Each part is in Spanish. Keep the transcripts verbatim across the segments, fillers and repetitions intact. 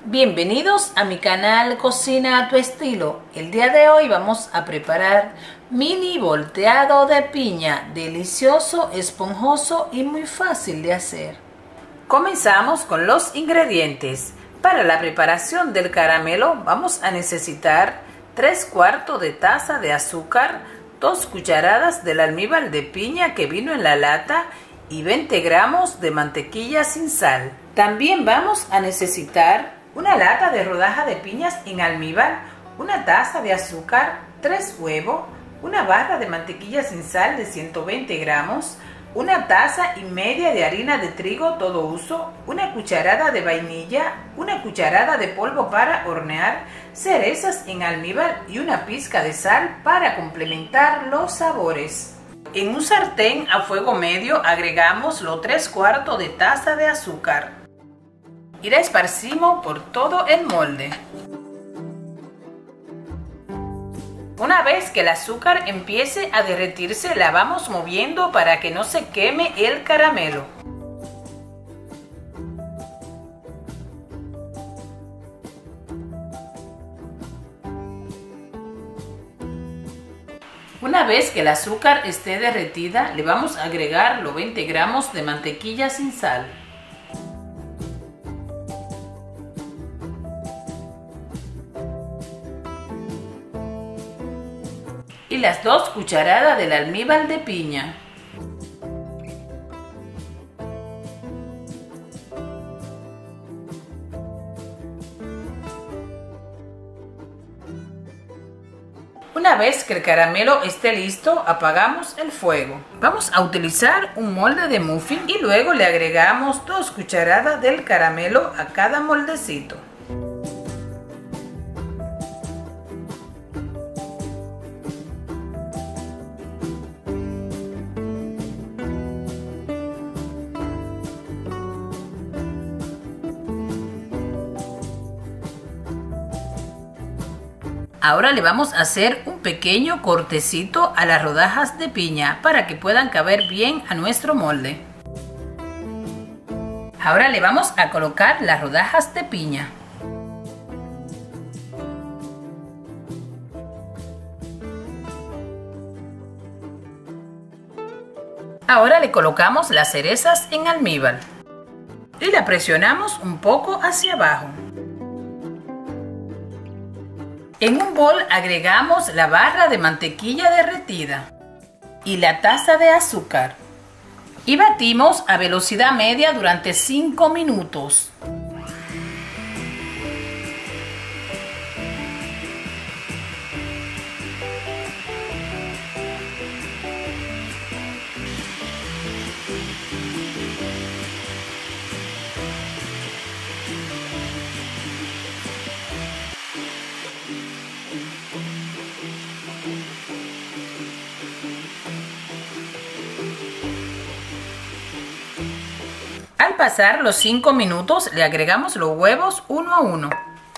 Bienvenidos a mi canal Cocina a tu estilo. El día de hoy vamos a preparar mini volteado de piña, delicioso, esponjoso y muy fácil de hacer. Comenzamos con los ingredientes. Para la preparación del caramelo vamos a necesitar tres cuartos de taza de azúcar, dos cucharadas del almíbar de piña que vino en la lata y veinte gramos de mantequilla sin sal. También vamos a necesitar una lata de rodaja de piñas en almíbar, una taza de azúcar, tres huevos, una barra de mantequilla sin sal de ciento veinte gramos, una taza y media de harina de trigo todo uso, una cucharada de vainilla, una cucharada de polvo para hornear, cerezas en almíbar y una pizca de sal para complementar los sabores. En un sartén a fuego medio agregamos los tres cuartos de taza de azúcar y la esparcimos por todo el molde. Una vez que el azúcar empiece a derretirse, la vamos moviendo para que no se queme el caramelo. Una vez que el azúcar esté derretida, le vamos a agregar los veinte gramos de mantequilla sin sal. Y las dos cucharadas del almíbar de piña. Una vez que el caramelo esté listo, apagamos el fuego. Vamos a utilizar un molde de muffin y luego le agregamos dos cucharadas del caramelo a cada moldecito. Ahora le vamos a hacer un pequeño cortecito a las rodajas de piña para que puedan caber bien a nuestro molde. Ahora le vamos a colocar las rodajas de piña. Ahora le colocamos las cerezas en almíbar y la presionamos un poco hacia abajo. En un bol agregamos la barra de mantequilla derretida y la taza de azúcar y batimos a velocidad media durante cinco minutos. Al pasar los cinco minutos le agregamos los huevos uno a uno.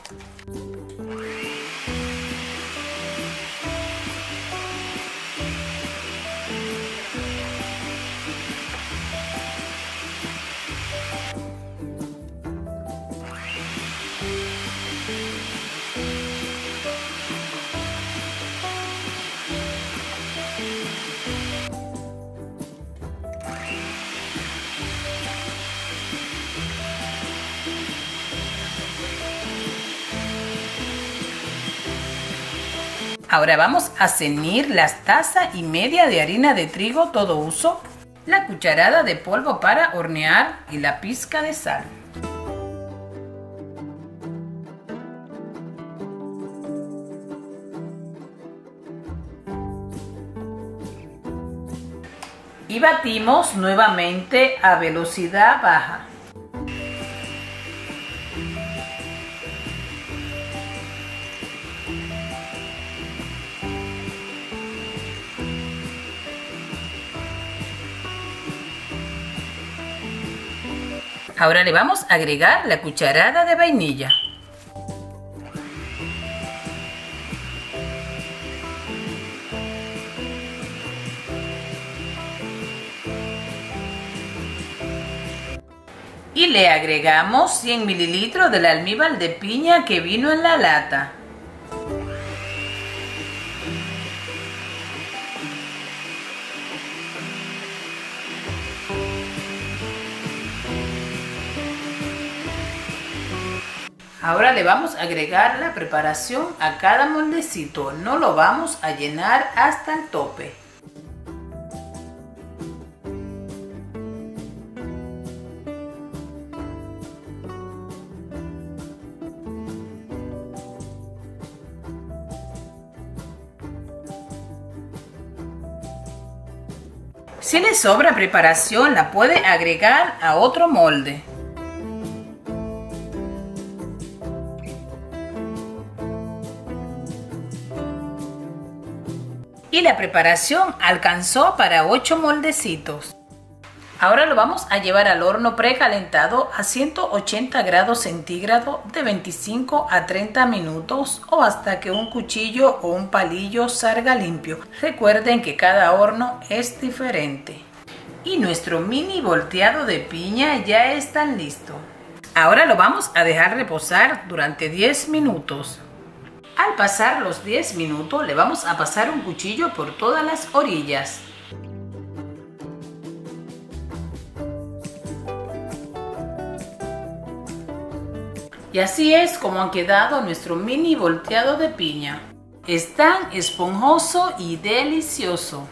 Ahora vamos a cenir las tazas y media de harina de trigo todo uso, la cucharada de polvo para hornear y la pizca de sal. Y batimos nuevamente a velocidad baja. Ahora le vamos a agregar la cucharada de vainilla. Y le agregamos cien mililitros del almíbar de piña que vino en la lata. Ahora le vamos a agregar la preparación a cada moldecito, no lo vamos a llenar hasta el tope. Si le sobra preparación, la puede agregar a otro molde. Y la preparación alcanzó para ocho moldecitos. Ahora lo vamos a llevar al horno precalentado a ciento ochenta grados centígrados de veinticinco a treinta minutos o hasta que un cuchillo o un palillo salga limpio. Recuerden que cada horno es diferente. Y nuestro mini volteado de piña ya está listo. Ahora lo vamos a dejar reposar durante diez minutos. Al pasar los diez minutos le vamos a pasar un cuchillo por todas las orillas. Y así es como ha quedado nuestro mini volteado de piña. Es tan esponjoso y delicioso.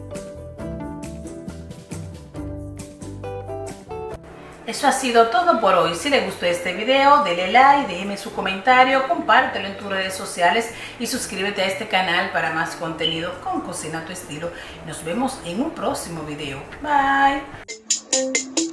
Eso ha sido todo por hoy. Si les gustó este video, denle like, déjeme su comentario, compártelo en tus redes sociales y suscríbete a este canal para más contenido con Cocina a tu estilo. Nos vemos en un próximo video. Bye.